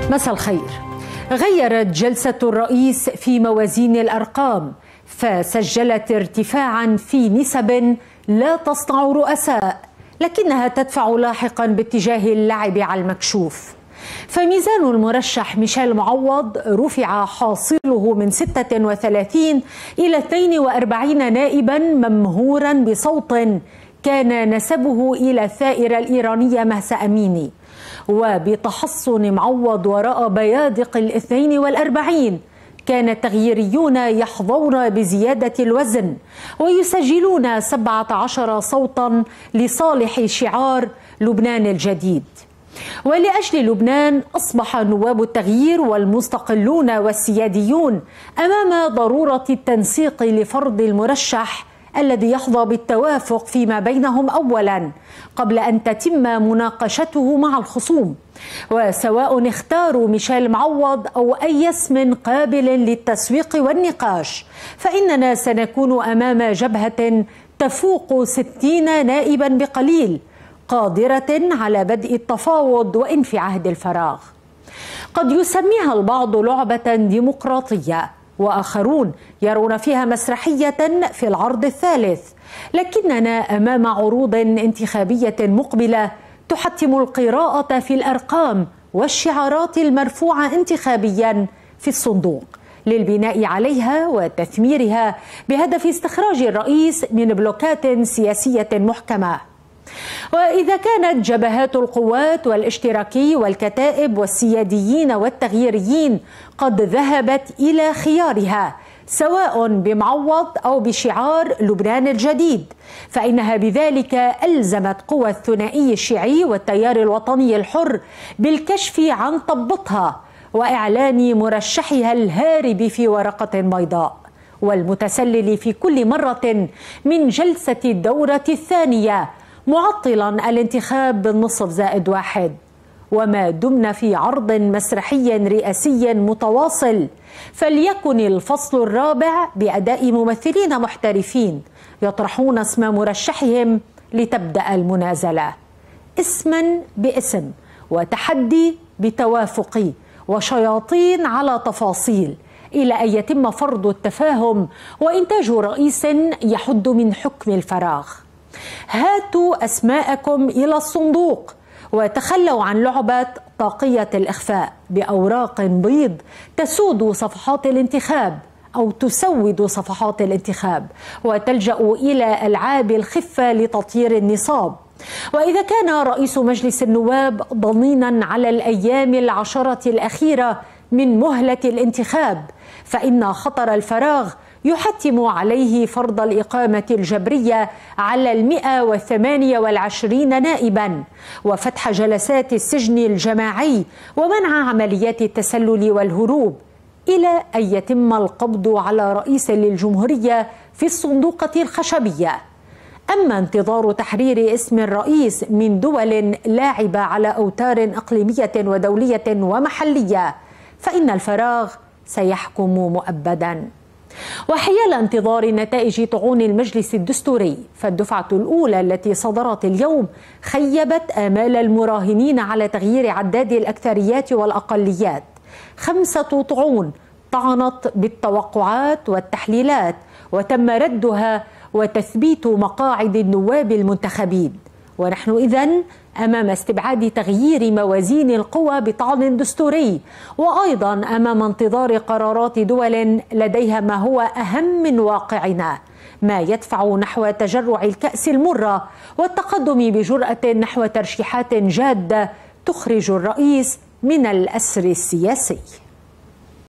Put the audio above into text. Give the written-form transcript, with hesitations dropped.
مساء الخير. غيرت جلسة الرئيس في موازين الأرقام فسجلت ارتفاعا في نسب لا تصنع رؤساء، لكنها تدفع لاحقا باتجاه اللعب على المكشوف. فميزان المرشح ميشيل معوض رفع حاصله من 36 إلى 42 نائبا، ممهورا بصوت كان نسبه إلى الثائرة الإيرانية مهسا أميني. وبتحصن معوض وراء بيادق 42 كان التغييريون يحظون بزيادة الوزن ويسجلون 17 صوتا لصالح شعار لبنان الجديد. ولأجل لبنان أصبح نواب التغيير والمستقلون والسياديون أمام ضرورة التنسيق لفرض المرشح الذي يحظى بالتوافق فيما بينهم أولا قبل أن تتم مناقشته مع الخصوم. وسواء اختاروا ميشيل معوض أو أي اسم قابل للتسويق والنقاش، فإننا سنكون أمام جبهة تفوق 60 نائبا بقليل، قادرة على بدء التفاوض وإن في عهد الفراغ. قد يسميها البعض لعبة ديمقراطية، وآخرون يرون فيها مسرحية في العرض الثالث، لكننا أمام عروض انتخابية مقبلة تحتم القراءة في الأرقام والشعارات المرفوعة انتخابيا في الصندوق للبناء عليها وتثميرها بهدف استخراج الرئيس من بلوكات سياسية محكمة. وإذا كانت جبهات القوات والاشتراكي والكتائب والسياديين والتغييريين قد ذهبت إلى خيارها سواء بمعوض أو بشعار لبنان الجديد، فإنها بذلك ألزمت قوى الثنائي الشيعي والتيار الوطني الحر بالكشف عن طبطها وإعلان مرشحها الهارب في ورقة بيضاء والمتسلل في كل مرة من جلسة الدورة الثانية، معطلا الانتخاب بالنصف زائد 1. وما دمنا في عرض مسرحي رئاسي متواصل، فليكن الفصل الرابع بأداء ممثلين محترفين يطرحون اسم مرشحهم لتبدأ المنازلة، اسما باسم وتحدي بتوافق وشياطين على تفاصيل، إلى أن يتم فرض التفاهم وإنتاج رئيس يحد من حكم الفراغ. هاتوا أسماءكم إلى الصندوق وتخلوا عن لعبة طاقية الإخفاء بأوراق بيض تسود صفحات الانتخاب أو تسود صفحات الانتخاب، وتلجأوا إلى ألعاب الخفة لتطيير النصاب. وإذا كان رئيس مجلس النواب ضنينا على الأيام العشرة الأخيرة من مهلة الانتخاب، فإن خطر الفراغ يحتم عليه فرض الإقامة الجبرية على 128 نائبا وفتح جلسات السجن الجماعي ومنع عمليات التسلل والهروب، إلى أن يتم القبض على رئيس للجمهورية في الصندوقة الخشبية. أما انتظار تحرير اسم الرئيس من دول لاعبة على أوتار إقليمية ودولية ومحلية، فإن الفراغ سيحكم مؤبدا. وحيال انتظار نتائج طعون المجلس الدستوري، فالدفعة الأولى التي صدرت اليوم خيبت آمال المراهنين على تغيير عداد الأكثريات والأقليات. 5 طعون طعنت بالتوقعات والتحليلات وتم ردها وتثبيت مقاعد النواب المنتخبين، ونحن إذن أمام استبعاد تغيير موازين القوى بطعن دستوري، وأيضا أمام انتظار قرارات دول لديها ما هو أهم من واقعنا، ما يدفع نحو تجرع الكأس المرة والتقدم بجرأة نحو ترشيحات جادة تخرج الرئيس من الأسر السياسي.